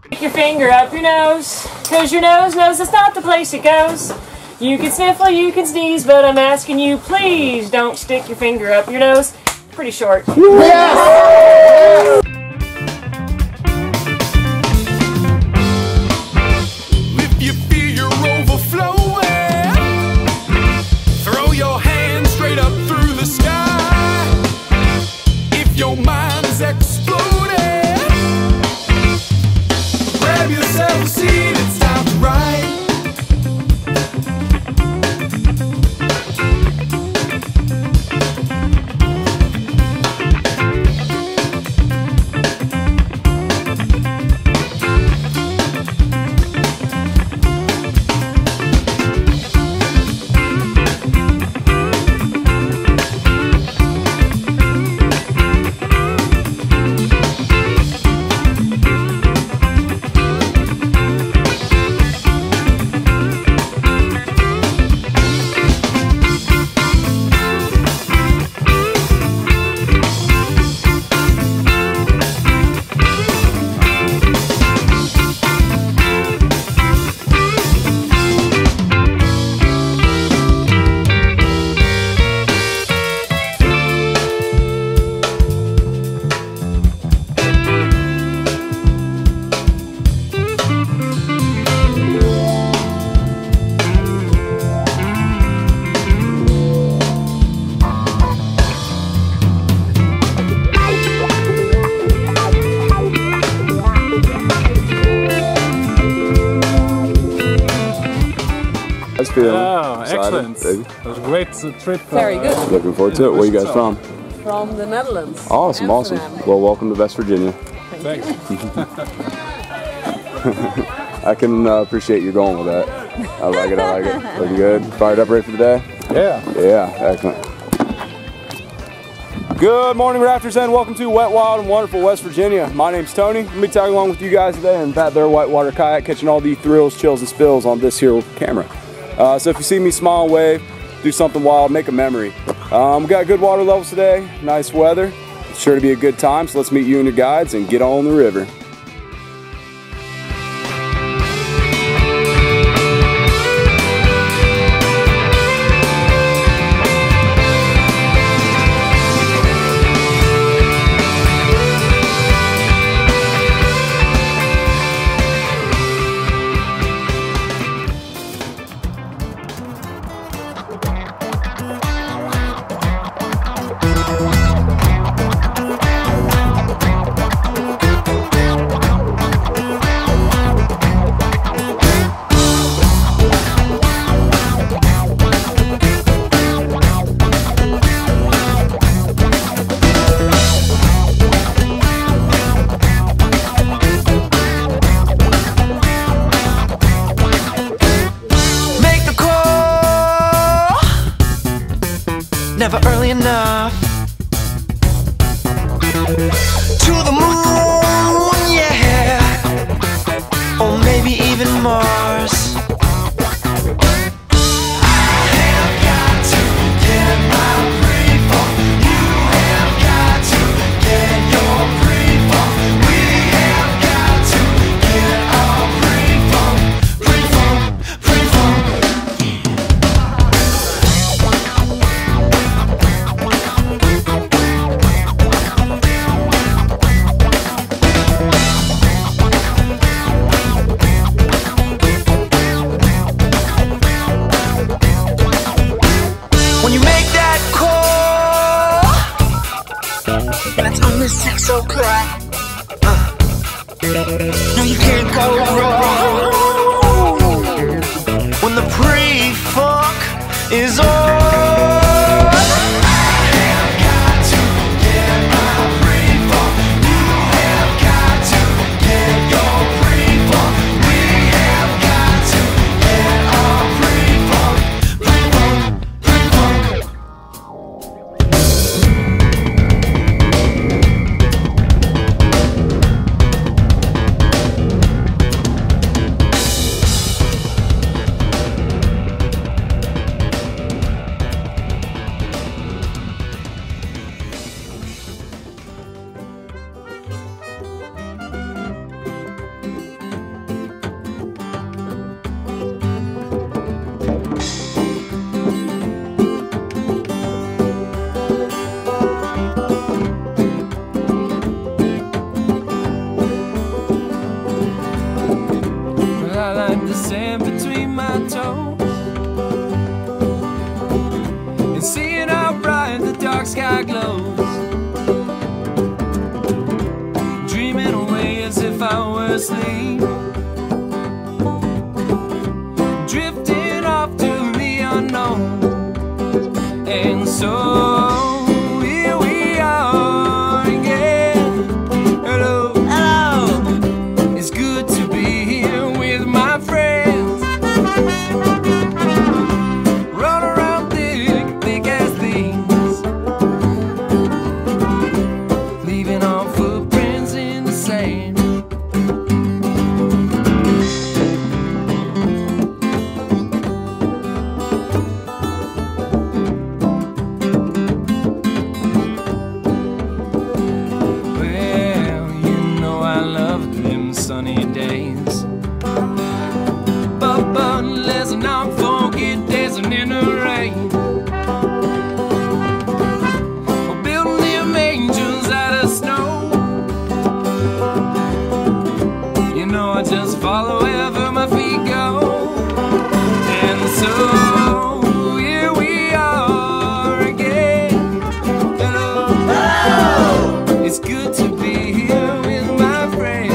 Stick your finger up your nose, cause your nose knows it's not the place it goes. You can sniffle, you can sneeze, but I'm asking you, please don't stick your finger up your nose. Pretty short. Yes! If you feel you're overflowing, throw your hands straight up through the sky. If your mind's exploding, grab yourself a seat, it's time to ride. Oh, excellent. It was a great trip. Very good. Looking forward to it. Where are you guys from? From the Netherlands. Awesome, awesome. Well, welcome to West Virginia. Thanks. I can appreciate you going with that. I like it, I like it. Looking good. Fired up, ready for the day? Yeah. Yeah, excellent. Good morning, rafters, and welcome to wet, wild, and wonderful West Virginia. My name's Tony. I'm going to be tagging along with you guys today in that there whitewater kayak, catching all the thrills, chills, and spills on this here camera. So if you see me smile and wave, do something wild, make a memory. We got good water levels today, nice weather. It's sure to be a good time, so let's meet you and your guides and get on the river. Never early enough. To the moon, yeah. Or maybe even Mars. When you make that call, and it's only 6 o'clock. No, you can't go wrong when the pre-funk is on. sand between my toes, and seeing how bright the dark sky glows, dreaming away as if I were asleep, drifting off to the unknown. And so here we are again. Hello, hello. It's good to be here with my friends. Run around thick as things, leaving our footprints in the sand. Sunny days, but let's not forget dancing in the rain, or building them angels out of snow. You know I just follow wherever my feet go. And so here we are again. Hello, hello. It's good to be here with my friends.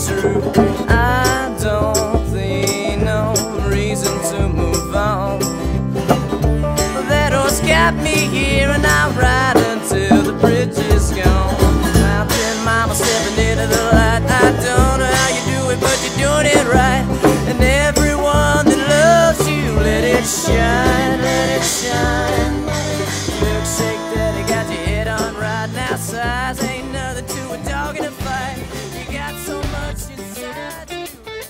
true. I don't see no reason to move on. That horse got me here and I'll ride until the bridge is gone. Mountain mama stepping into the light. I don't know how you do it, but you're doing it right. And everyone that loves you, let it shine, let it shine. Milkshake daddy got your head on right now. Size ain't nothing to a dog in a fight. You got so much inside you.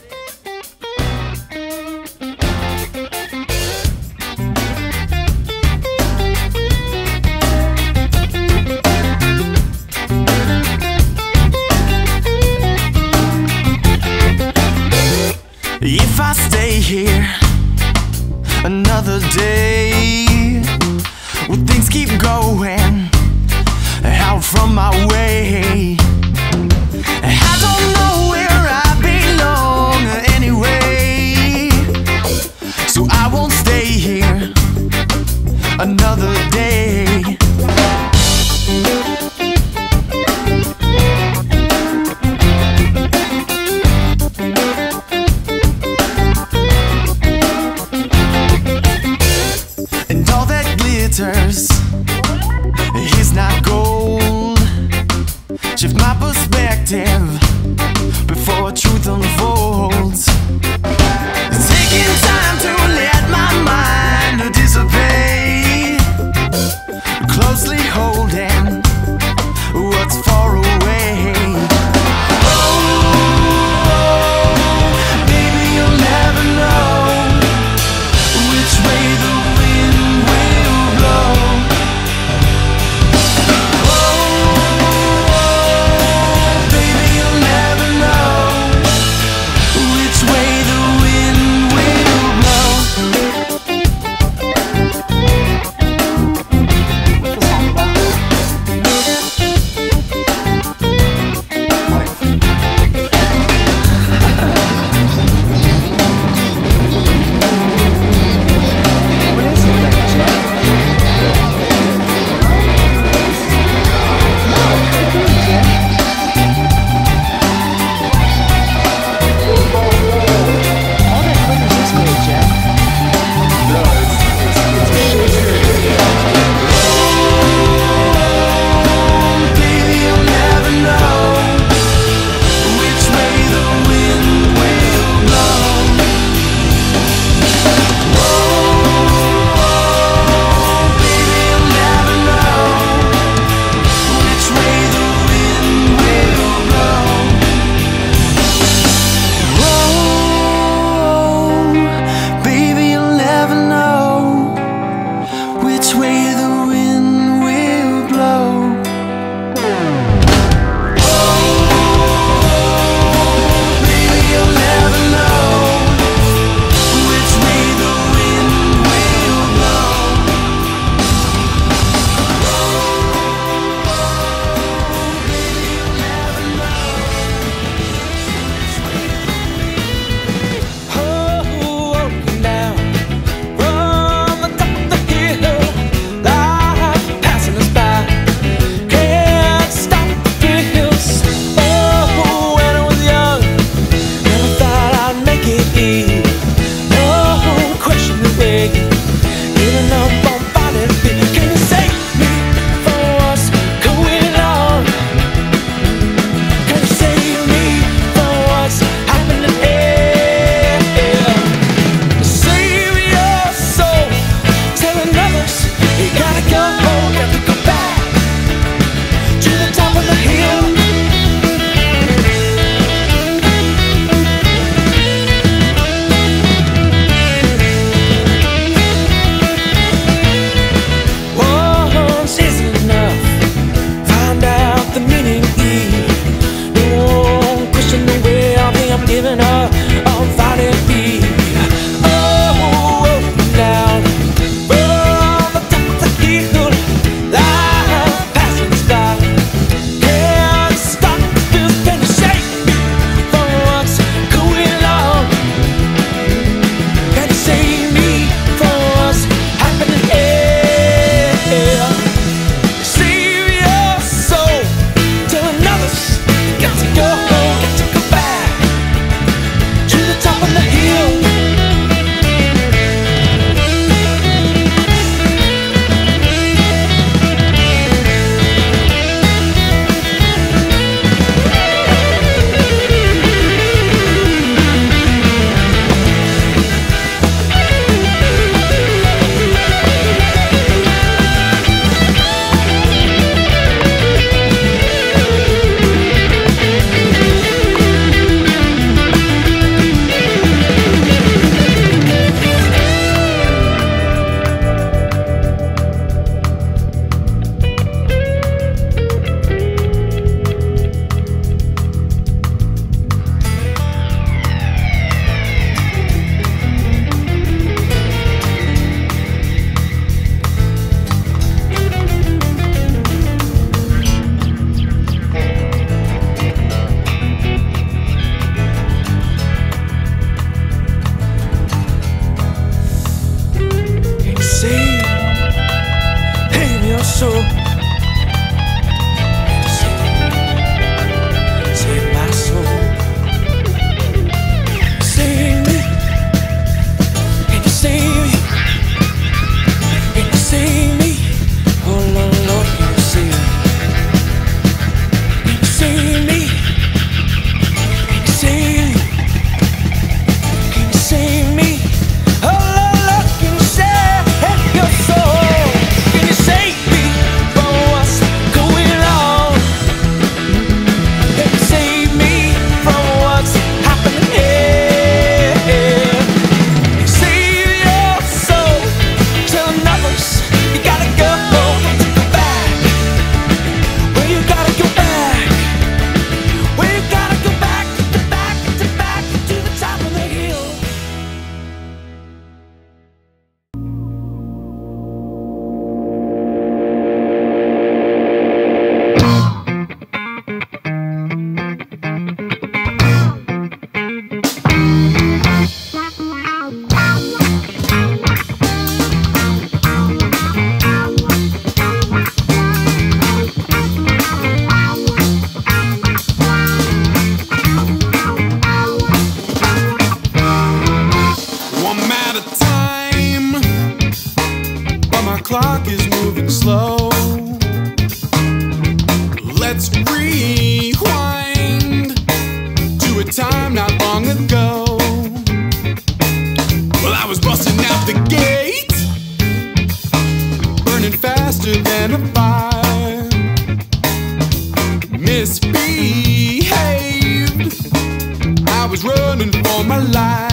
If I stay here another day, will things keep going out from my way? I don't know where I belong anyway, so I won't stay here another day. And all that glitters is not gold. Shift my top of the hill. Clock is moving slow. Let's rewind to a time not long ago. Well, I was busting out the gate, burning faster than a fire. Misbehaved, I was running for my life.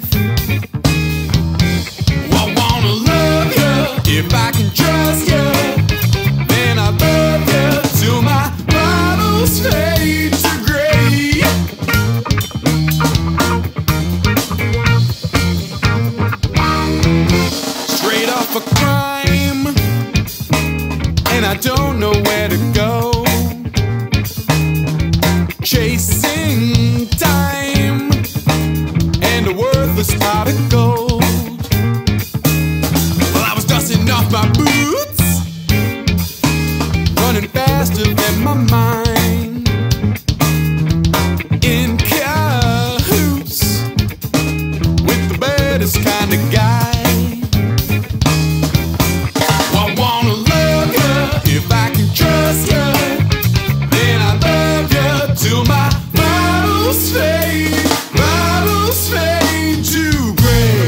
If I can trust you, then I love you till my bottles fade to gray. Straight off a crime, and I don't know where to go. Chasing time and a worthless pot of gold. Off my boots, running faster than my mind, in cahoots with the baddest kind of guy. I wanna love you if I can trust you, then I love you till my bottles fade to gray.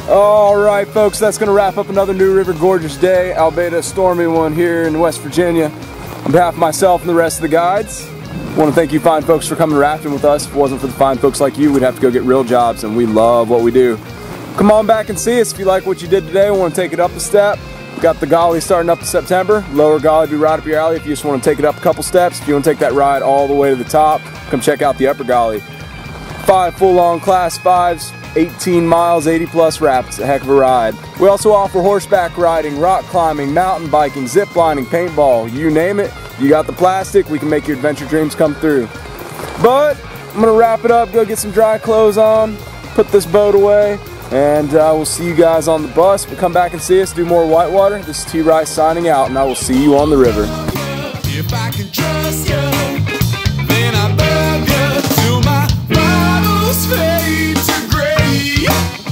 All right, folks, that's going to wrap up another New River Gorgeous day, albeit a stormy one here in West Virginia. On behalf of myself and the rest of the guides, I want to thank you fine folks for coming rafting with us. If it wasn't for the fine folks like you, we'd have to go get real jobs, and we love what we do. Come on back and see us if you like what you did today. We want to take it up a step. We've got the Golly starting up in September. Lower Golly will be right up your alley if you just want to take it up a couple steps. If you want to take that ride all the way to the top, come check out the Upper Golly. 5 full-on Class 5s, 18 miles, 80 plus rapids, a heck of a ride. We also offer horseback riding, rock climbing, mountain biking, zip lining, paintball, you name it. You got the plastic, we can make your adventure dreams come through. But I'm gonna wrap it up, go get some dry clothes on, put this boat away, and we'll see you guys on the bus. We'll come back and see us do more whitewater. This is T. Rice signing out, and I will see you on the river. If I can trust you, then I love you till my bottles fade to gray.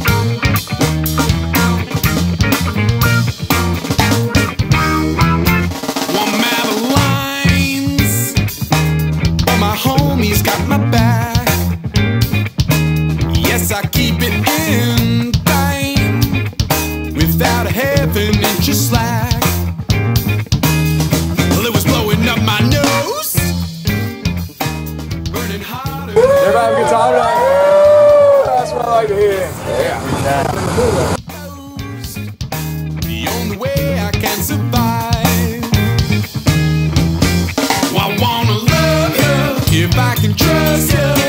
One map of lines, but my homies got my back. Yes, I keep it in time without a half an inch of slack. Well, it was blowing up my nose, burning hotter. Everybody have a good time tonight? That's what I like to hear. Yeah. The only way I can survive. Well, I wanna love you if I can trust you.